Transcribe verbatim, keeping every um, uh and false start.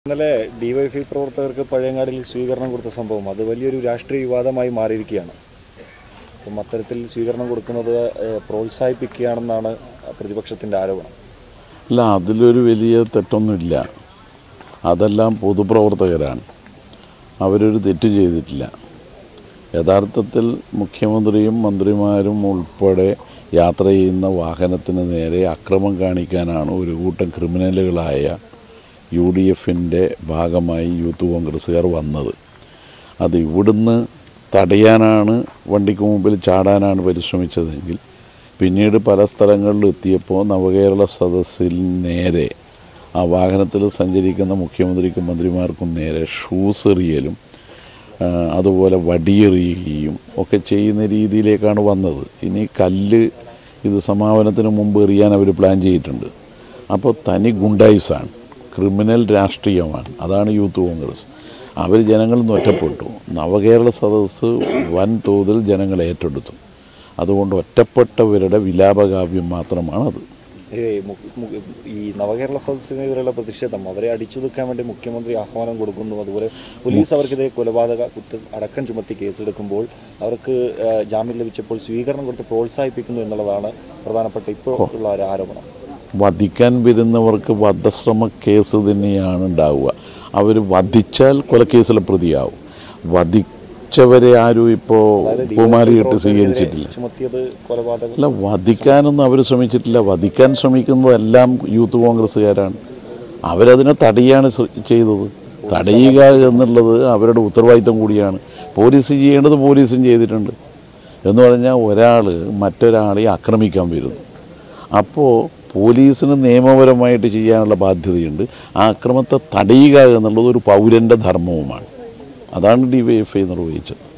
ഇന്നലെ ഡിവൈഎഫ്ഐ പ്രവർത്തകർക്ക് പഴയങ്ങാടിയിൽ സ്വീകരണം കൊടുത്ത സംഭവം അത് വലിയൊരു രാഷ്ട്രീയ വിവാദമായി മാറിയിരിക്കുകയാണ്. അപ്പം അത്തരത്തിൽ സ്വീകരണം കൊടുക്കുന്നത് പ്രോത്സാഹിപ്പിക്കുകയാണെന്നാണ് പ്രതിപക്ഷത്തിൻ്റെ ആരോപണം. അല്ല, അതിലൊരു വലിയ തെറ്റൊന്നുമില്ല. അതെല്ലാം പൊതുപ്രവർത്തകരാണ്, അവരൊരു തെറ്റ് ചെയ്തിട്ടില്ല. യഥാർത്ഥത്തിൽ മുഖ്യമന്ത്രിയും മന്ത്രിമാരും ഉൾപ്പെടെ യാത്ര ചെയ്യുന്ന വാഹനത്തിന് നേരെ അക്രമം കാണിക്കാനാണ് ഒരു കൂട്ടം ക്രിമിനലുകളായ യു ഡി എഫിൻ്റെ ഭാഗമായി യൂത്ത് കോൺഗ്രസ്സുകാർ വന്നത്. അത് ഇവിടുന്ന് തടയാനാണ്, വണ്ടിക്ക് മുമ്പിൽ ചാടാനാണ് പരിശ്രമിച്ചതെങ്കിൽ പിന്നീട് പല സ്ഥലങ്ങളിൽ എത്തിയപ്പോൾ നവകേരള സദസ്സിൽ നേരെ ആ വാഹനത്തിൽ സഞ്ചരിക്കുന്ന മുഖ്യമന്ത്രിക്കും മന്ത്രിമാർക്കും നേരെ ഷൂസ് എറിയലും അതുപോലെ വടിയെറിയുകയും ഒക്കെ ചെയ്യുന്ന രീതിയിലേക്കാണ് വന്നത്. ഇനി കല്ല് ഇത് സമാപനത്തിന് മുമ്പ് എറിയാൻ അവർ പ്ലാൻ ചെയ്തിട്ടുണ്ട്. അപ്പോൾ തനി ഗുണ്ടായിസാണ്, ക്രിമിനൽ രാഷ്ട്രീയമാണ്. അതാണ് യൂത്ത് കോൺഗ്രസ്. അവർ ജനങ്ങളിൽ നിന്ന് ഒറ്റപ്പെട്ടു. നവകേരള സദസ്സ് വൻതോതിൽ ജനങ്ങൾ ഏറ്റെടുത്തു. അതുകൊണ്ട് ഒറ്റപ്പെട്ടവരുടെ വിലാപകാവ്യം മാത്രമാണത്. ഈ നവകേരള സദസ്സിനെതിരെയുള്ള പ്രതിഷേധം അവരെ അടിച്ചൊതുക്കാൻ വേണ്ടി മുഖ്യമന്ത്രി ആഹ്വാനം കൊടുക്കുന്നു. അതുപോലെ പോലീസ് അവർക്കെതിരെ കൊലപാതക കുറ്റം അടക്കം ചുമത്തി കേസെടുക്കുമ്പോൾ അവർക്ക് ജാമ്യം ലഭിച്ചപ്പോൾ സ്വീകരണം കൊടുത്ത് പ്രോത്സാഹിപ്പിക്കുന്നു എന്നുള്ളതാണ് പ്രധാനപ്പെട്ട ഇപ്പോൾ ഉള്ള ഒരു ആരോപണം. വധിക്കാൻ വരുന്നവർക്ക് വധശ്രമ കേസ് തന്നെയാണ് ഉണ്ടാവുക. അവർ വധിച്ചാൽ കൊലക്കേസിലെ പ്രതിയാവും. വധിച്ചവരെ ആരും ഇപ്പോൾ കുമാരിയിട്ട് സ്വീകരിച്ചിട്ടില്ല. അല്ല, വധിക്കാനൊന്നും അവർ ശ്രമിച്ചിട്ടില്ല. വധിക്കാൻ ശ്രമിക്കുന്നതെല്ലാം യൂത്ത് കോൺഗ്രസ്സുകാരാണ്. അവരതിനെ തടയാണ് ചെയ്തത്. തടയുക എന്നുള്ളത് അവരുടെ ഉത്തരവാദിത്വം കൂടിയാണ്. പോലീസ് ചെയ്യേണ്ടത് പോലീസും ചെയ്തിട്ടുണ്ട്. എന്ന് പറഞ്ഞാൽ ഒരാൾ മറ്റൊരാളെ ആക്രമിക്കാൻ വരുന്നു, അപ്പോൾ പോലീസിന് നിയമപരമായിട്ട് ചെയ്യാനുള്ള ബാധ്യതയുണ്ട്. ആ അക്രമത്തെ തടയുക എന്നുള്ളത് ഒരു പൗരൻ്റെ ധർമ്മവുമാണ്. അതാണ് ഡി വൈ എഫ് ഐ നിർവഹിച്ചത്.